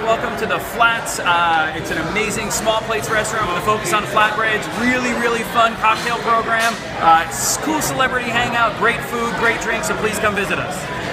welcome to the Flats. It's an amazing small plates restaurant with a focus on flatbreads. Really fun cocktail program. It's cool celebrity hangout, great food, great drinks, so please come visit us.